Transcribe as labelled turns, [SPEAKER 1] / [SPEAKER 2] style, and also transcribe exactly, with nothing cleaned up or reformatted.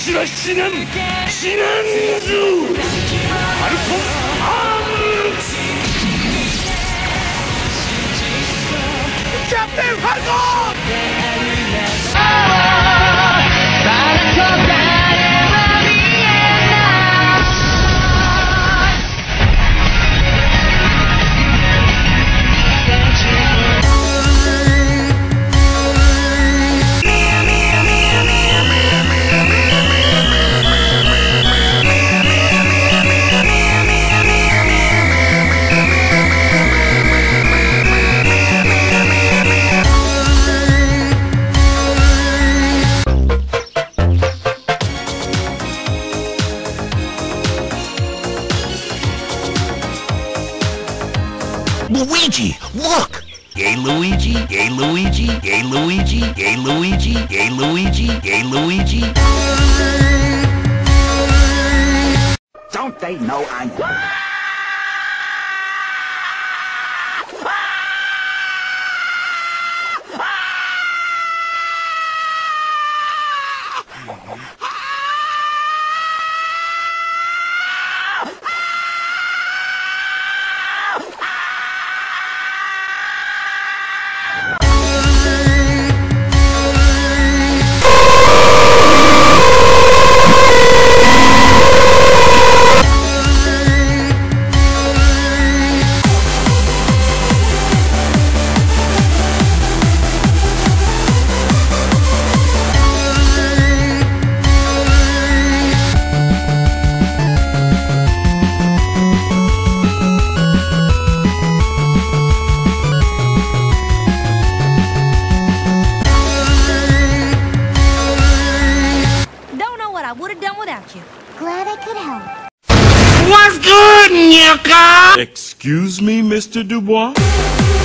[SPEAKER 1] ちは死なん死なんぞファルコンアームキャプテンファルコン
[SPEAKER 2] Luigi, look! Yay Luigi, yay Luigi, yay Luigi, yay Luigi, yay Luigi, yay Luigi.
[SPEAKER 3] Don't they know I'm...
[SPEAKER 4] I would have done without you. Glad I could help.
[SPEAKER 2] What's good, Nika?
[SPEAKER 1] Excuse me, Mister Dubois?